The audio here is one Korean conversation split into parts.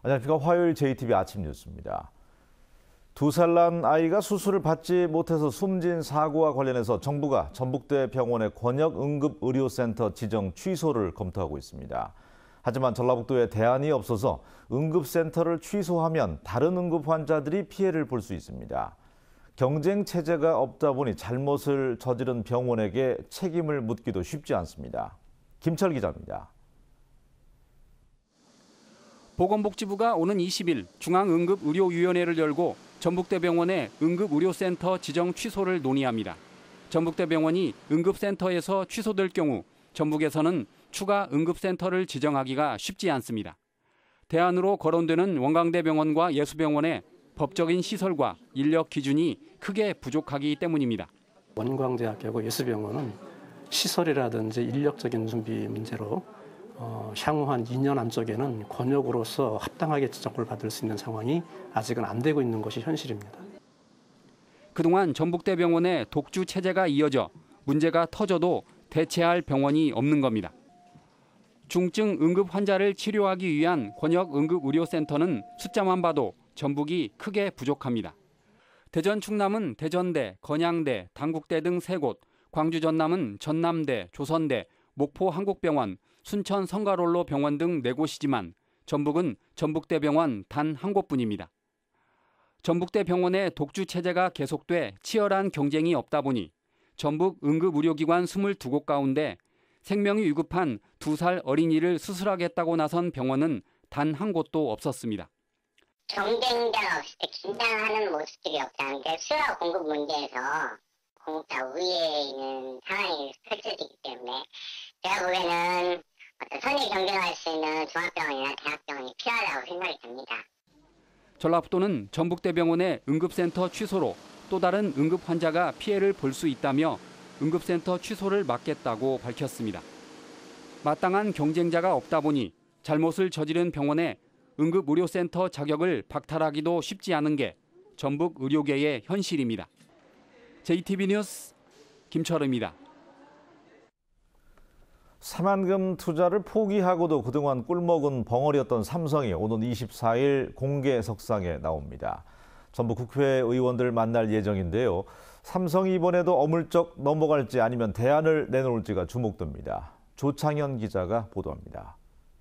안녕하십니까. 화요일 JTBC 아침 뉴스입니다. 2살 난 아이가 수술을 받지 못해서 숨진 사고와 관련해서 정부가 전북대 병원의 권역응급의료센터 지정 취소를 검토하고 있습니다. 하지만 전라북도에 대안이 없어서 응급센터를 취소하면 다른 응급 환자들이 피해를 볼 수 있습니다. 경쟁 체제가 없다 보니 잘못을 저지른 병원에게 책임을 묻기도 쉽지 않습니다. 김철 기자입니다. 보건복지부가 오는 20일 중앙응급의료위원회를 열고 전북대병원의 응급의료센터 지정 취소를 논의합니다. 전북대병원이 응급센터에서 취소될 경우 전북에서는 추가 응급센터를 지정하기가 쉽지 않습니다. 대안으로 거론되는 원광대병원과 예수병원의 법적인 시설과 인력 기준이 크게 부족하기 때문입니다. 원광대학교하고 예수병원은 시설이라든지 인력적인 준비 문제로 향후 한 2년 안쪽에는 권역으로서 합당하게 지정을 받을 수 있는 상황이 아직은 안 되고 있는 것이 현실입니다. 그동안 전북대병원의 독주 체제가 이어져 문제가 터져도 대체할 병원이 없는 겁니다. 중증 응급 환자를 치료하기 위한 권역 응급의료센터는 숫자만 봐도 전북이 크게 부족합니다. 대전 충남은 대전대, 건양대, 당국대 등 3곳, 광주 전남은 전남대, 조선대, 목포 한국병원, 순천 성가롤로 병원 등 4곳이지만 전북은 전북대병원 단 1곳뿐입니다. 전북대병원의 독주 체제가 계속돼 치열한 경쟁이 없다 보니 전북 응급의료기관 22곳 가운데 생명이 위급한 2살 어린이를 수술하겠다고 나선 병원은 단 1곳도 없었습니다. 경쟁자가 없을 때 긴장하는 모습들이 없다는 게 수요 공급 문제에서 공급자 우위에 있는 상황이 펼쳐지기 때문에 제가 보기에는 어떤 선의 경쟁할 수 있는 종합병원이나 대학병원이 필요하다고 생각이 듭니다. 전라북도는 전북대병원의 응급센터 취소로 또 다른 응급 환자가 피해를 볼 수 있다며 응급센터 취소를 막겠다고 밝혔습니다. 마땅한 경쟁자가 없다 보니 잘못을 저지른 병원에 응급의료센터 자격을 박탈하기도 쉽지 않은 게 전북 의료계의 현실입니다. JTBC 뉴스 김철우입니다. 새만금 투자를 포기하고도 그동안 꿀먹은 벙어리였던 삼성이 오는 24일 공개석상에 나옵니다. 전북 국회의원들 만날 예정인데요. 삼성이 이번에도 어물쩍 넘어갈지 아니면 대안을 내놓을지가 주목됩니다. 조창현 기자가 보도합니다.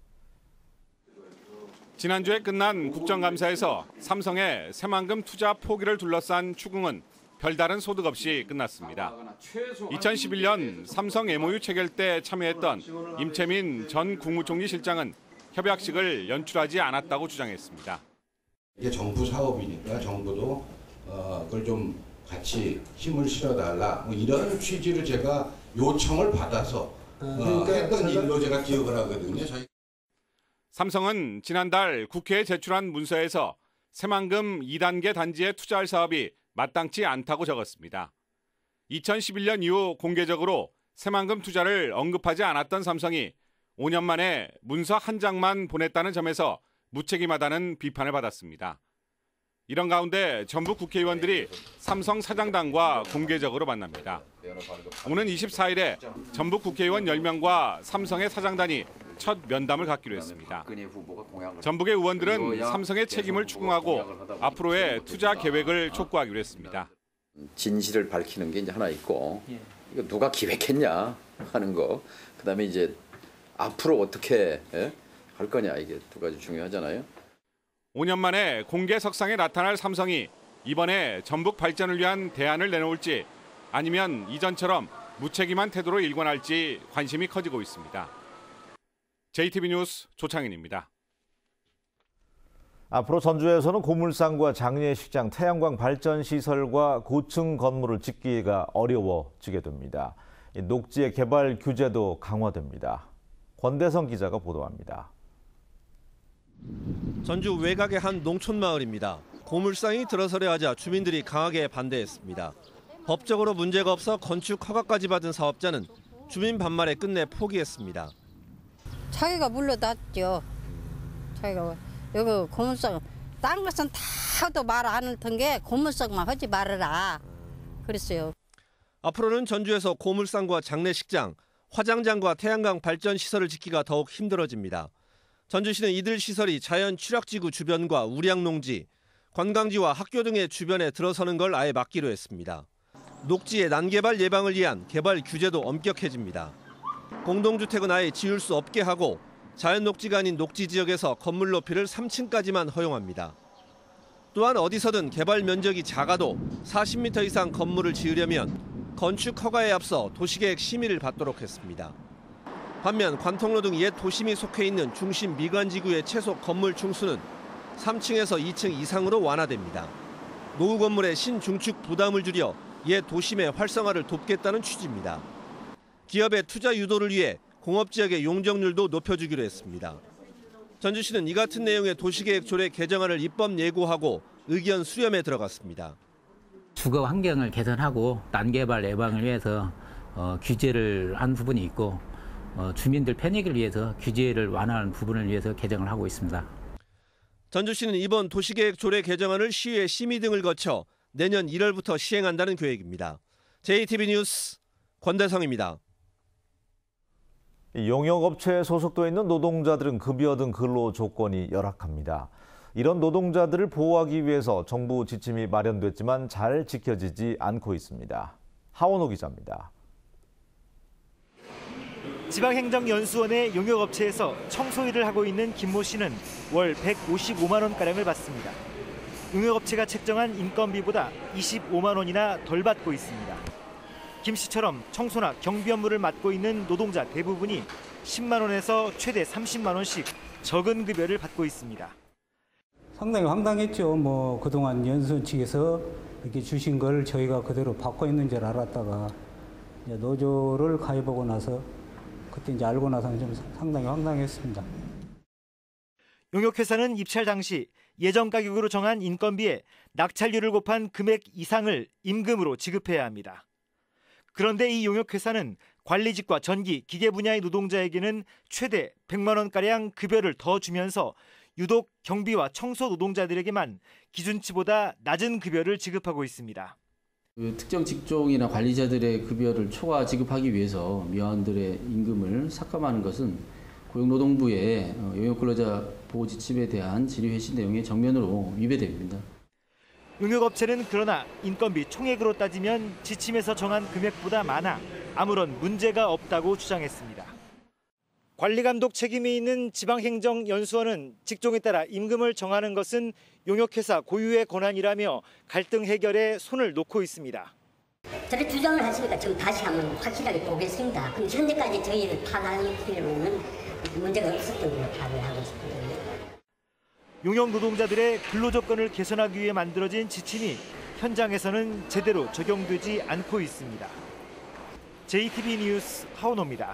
지난주에 끝난 국정감사에서 삼성의 새만금 투자 포기를 둘러싼 추궁은 별다른 소득 없이 끝났습니다. 2011년 삼성 MOU 체결 때 참여했던 임채민 전 국무총리 실장은 협약식을 연출하지 않았다고 주장했습니다. 이게 정부 사업이니까 정부도 그걸 좀 같이 힘을 실어달라 이런 취지로 제가 요청을 받아서 했던 일로 제가 기억을 하거든요. 삼성은 지난달 국회에 제출한 문서에서 새만금 2단계 단지에 투자할 사업이 마땅치 않다고 적었습니다. 2011년 이후 공개적으로 새만금 투자를 언급하지 않았던 삼성이 5년 만에 문서 한 장만 보냈다는 점에서 무책임하다는 비판을 받았습니다. 이런 가운데 전북 국회의원들이 삼성 사장단과 공개적으로 만납니다. 오는 24일에 전북 국회의원 10명과 삼성의 사장단이 첫 면담을 갖기로 했습니다. 전북의 의원들은 삼성의 책임을 추궁하고 앞으로의 투자 계획을 촉구하기로 했습니다. 진실을 밝히는 게 이제 하나 있고 이거 누가 기획했냐 하는 거, 그다음에 이제 앞으로 어떻게 할 거냐, 이게 두 가지 중요하잖아요. 5년 만에 공개석상에 나타날 삼성이 이번에 전북 발전을 위한 대안을 내놓을지 아니면 이전처럼 무책임한 태도로 일관할지 관심이 커지고 있습니다. JTBC 뉴스 조창현입니다. 앞으로 전주에서는 고물상과 장례식장, 태양광 발전시설과 고층 건물을 짓기가 어려워지게 됩니다. 녹지의 개발 규제도 강화됩니다. 권대성 기자가 보도합니다. 전주 외곽의 한 농촌 마을입니다. 고물상이 들어서려 하자 주민들이 강하게 반대했습니다. 법적으로 문제가 없어 건축 허가까지 받은 사업자는 주민 반말에 끝내 포기했습니다. 자기가 물러났죠. 자기가 여기 고물상 딴 것은 다도 말 안 할 텐게 고물상만 하지 말아라 그랬어요. 앞으로는 전주에서 고물상과 장례식장, 화장장과 태양광 발전 시설을 짓기가 더욱 힘들어집니다. 전주시는 이들 시설이 자연 취락지구 주변과 우량농지, 관광지와 학교 등의 주변에 들어서는 걸 아예 막기로 했습니다. 녹지의 난개발 예방을 위한 개발 규제도 엄격해집니다. 공동주택은 아예 지을 수 없게 하고 자연 녹지가 아닌 녹지 지역에서 건물 높이를 3층까지만 허용합니다. 또한 어디서든 개발 면적이 작아도 40m 이상 건물을 지으려면 건축 허가에 앞서 도시계획 심의를 받도록 했습니다. 반면 관통로 등 옛 도심이 속해 있는 중심 미관지구의 최소 건물 층수는 3층에서 2층 이상으로 완화됩니다. 노후 건물의 신중축 부담을 줄여 옛 도심의 활성화를 돕겠다는 취지입니다. 기업의 투자 유도를 위해 공업지역의 용적률도 높여주기로 했습니다. 전주시는 이 같은 내용의 도시계획 조례 개정안을 입법 예고하고 의견 수렴에 들어갔습니다. 주거 환경을 개선하고 난개발 예방을 위해서 규제를 한 부분이 있고 주민들 편익을 위해서 규제를 완화하는 부분을 위해서 개정을 하고 있습니다. 전주시는 이번 도시계획 조례 개정안을 시의회 심의 등을 거쳐 내년 1월부터 시행한다는 계획입니다. JTB 뉴스 권대성입니다. 용역업체에 소속돼 있는 노동자들은 급여 등 근로 조건이 열악합니다. 이런 노동자들을 보호하기 위해서 정부 지침이 마련됐지만 잘 지켜지지 않고 있습니다. 하원호 기자입니다. 지방행정연수원의 용역업체에서 청소 일을 하고 있는 김모 씨는 월 155만 원가량을 받습니다. 용역업체가 책정한 인건비보다 25만 원이나 덜 받고 있습니다. 김 씨처럼 청소나 경비 업무를 맡고 있는 노동자 대부분이 10만 원에서 최대 30만 원씩 적은 급여를 받고 있습니다. 상당히 황당했죠. 그동안 연수원 측에서 이렇게 주신 걸 저희가 그대로 받고 있는 줄 알았다가 이제 노조를 가입하고 나서 그때 이제 알고 나서는 좀 상당히 황당했습니다. 용역회사는 입찰 당시 예정 가격으로 정한 인건비에 낙찰률을 곱한 금액 이상을 임금으로 지급해야 합니다. 그런데 이 용역회사는 관리직과 전기, 기계 분야의 노동자에게는 최대 100만 원가량 급여를 더 주면서 유독 경비와 청소 노동자들에게만 기준치보다 낮은 급여를 지급하고 있습니다. 특정 직종이나 관리자들의 급여를 초과 지급하기 위해서 미화원들의 임금을 삭감하는 것은 고용노동부의 용역근로자 보호지침에 대한 질의회신 내용의 정면으로 위배됩니다. 용역업체는 그러나 인건비 총액으로 따지면 지침에서 정한 금액보다 많아 아무런 문제가 없다고 주장했습니다. 관리감독 책임이 있는 지방행정연수원은 직종에 따라 임금을 정하는 것은 용역회사 고유의 권한이라며 갈등 해결에 손을 놓고 있습니다. 저를 주장을 하시니까 좀 다시 한번 확실하게 보겠습니다. 그럼 현재까지 저희를 판단하기로는 문제가 없었던 걸로 판단하고 있습니다. 용역 노동자들의 근로조건을 개선하기 위해 만들어진 지침이 현장에서는 제대로 적용되지 않고 있습니다. JTB 뉴스 하원호입니다.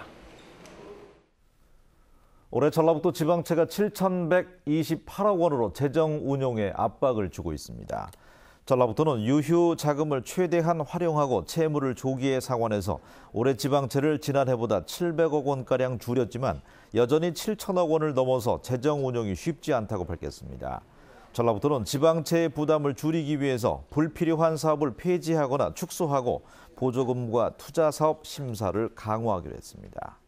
올해 전라북도 지방채가 7,128억 원으로 재정 운용에 압박을 주고 있습니다. 전라북도는 유휴 자금을 최대한 활용하고 채무를 조기에 상환해서 올해 지방채를 지난해보다 700억 원가량 줄였지만 여전히 7천억 원을 넘어서 재정 운용이 쉽지 않다고 밝혔습니다. 전라북도는 지방채의 부담을 줄이기 위해서 불필요한 사업을 폐지하거나 축소하고 보조금과 투자사업 심사를 강화하기로 했습니다.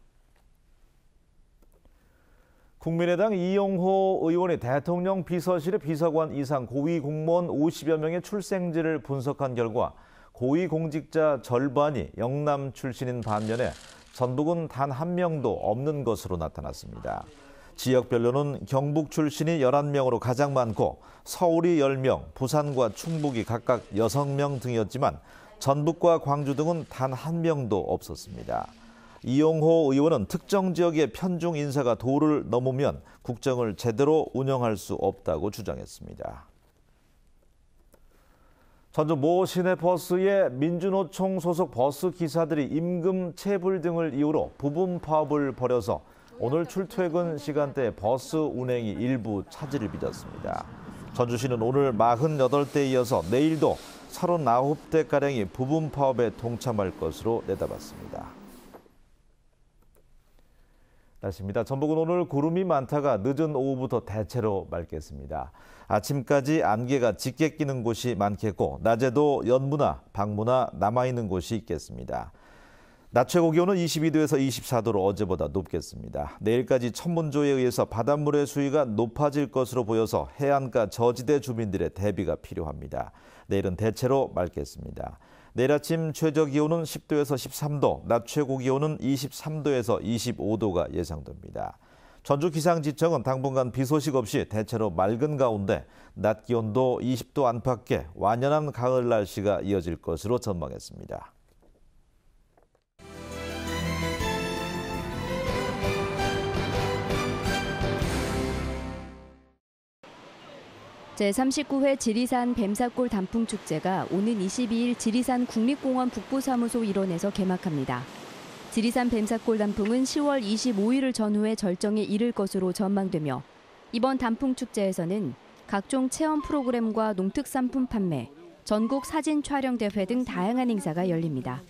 국민의당 이용호 의원이 대통령 비서실의 비서관 이상 고위공무원 50여 명의 출생지를 분석한 결과 고위공직자 절반이 영남 출신인 반면에 전북은 단 한 명도 없는 것으로 나타났습니다. 지역별로는 경북 출신이 11명으로 가장 많고 서울이 10명, 부산과 충북이 각각 6명 등이었지만 전북과 광주 등은 단 한 명도 없었습니다. 이용호 의원은 특정 지역의 편중 인사가 도를 넘으면 국정을 제대로 운영할 수 없다고 주장했습니다. 전주 모 시내버스의 민주노총 소속 버스 기사들이 임금 체불 등을 이유로 부분 파업을 벌여서 오늘 출퇴근 시간대 버스 운행이 일부 차질을 빚었습니다. 전주시는 오늘 48대에 이어서 내일도 39대가량이 부분 파업에 동참할 것으로 내다봤습니다. 날씨입니다. 전북은 오늘 구름이 많다가 늦은 오후부터 대체로 맑겠습니다. 아침까지 안개가 짙게 끼는 곳이 많겠고 낮에도 연무나 방무나 남아있는 곳이 있겠습니다. 낮 최고 기온은 22도에서 24도로 어제보다 높겠습니다. 내일까지 천문조에 의해서 바닷물의 수위가 높아질 것으로 보여서 해안가 저지대 주민들의 대비가 필요합니다. 내일은 대체로 맑겠습니다. 내일 아침 최저 기온은 10도에서 13도, 낮 최고 기온은 23도에서 25도가 예상됩니다. 전주기상지청은 당분간 비 소식 없이 대체로 맑은 가운데 낮 기온도 20도 안팎의 완연한 가을 날씨가 이어질 것으로 전망했습니다. 제39회 지리산 뱀사골 단풍축제가 오는 22일 지리산 국립공원 북부사무소 일원에서 개막합니다. 지리산 뱀사골 단풍은 10월 25일을 전후해 절정에 이를 것으로 전망되며 이번 단풍축제에서는 각종 체험 프로그램과 농특산품 판매, 전국 사진 촬영 대회 등 다양한 행사가 열립니다.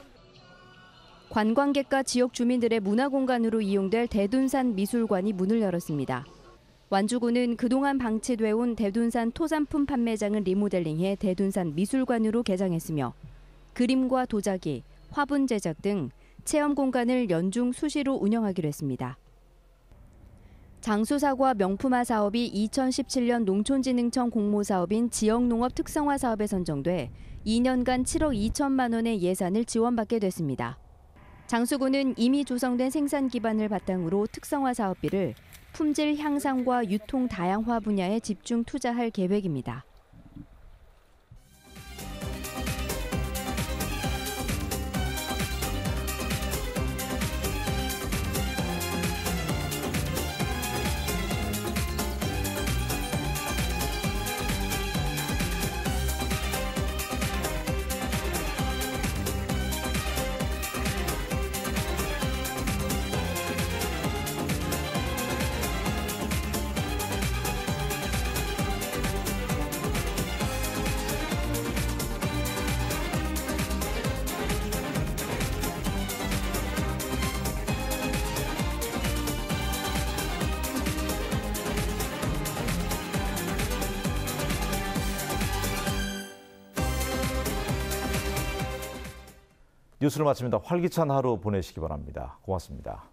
관광객과 지역 주민들의 문화공간으로 이용될 대둔산 미술관이 문을 열었습니다. 완주군은 그동안 방치돼 온 대둔산 토산품 판매장을 리모델링해 대둔산 미술관으로 개장했으며 그림과 도자기, 화분 제작 등 체험 공간을 연중 수시로 운영하기로 했습니다. 장수사과 명품화 사업이 2017년 농촌진흥청 공모사업인 지역농업 특성화 사업에 선정돼 2년간 7억 2천만 원의 예산을 지원받게 됐습니다. 장수군은 이미 조성된 생산 기반을 바탕으로 특성화 사업비를 품질 향상과 유통 다양화 분야에 집중 투자할 계획입니다. 뉴스를 마칩니다. 활기찬 하루 보내시기 바랍니다. 고맙습니다.